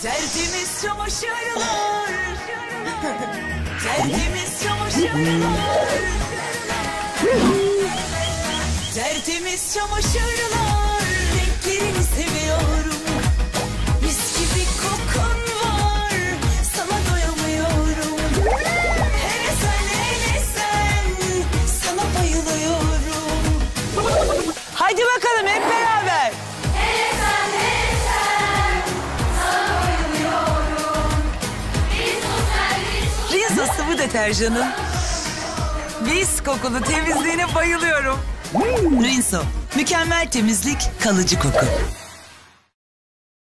Tertemiz çamaşırlar. Tertemiz çamaşırlar. Tertemiz çamaşırlar. Renklerini seviyorum. Mis gibi kokun var. Sana doyamıyorum. Hele sen sana bayılıyorum. Haydi bakalım hep beraber. Hele sen sana bayılıyorum. Rinso sıvı deterjanın mis kokulu temizliğine bayılıyorum. Rinso, mükemmel temizlik, kalıcı koku.